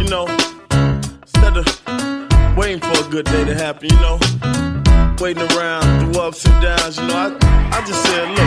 you know, instead of waiting for a good day to happen, you know, waiting around through ups and downs, you know, I just said, look,